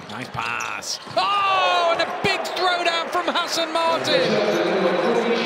Nice pass. Oh, and a big throwdown from Hassan Martin.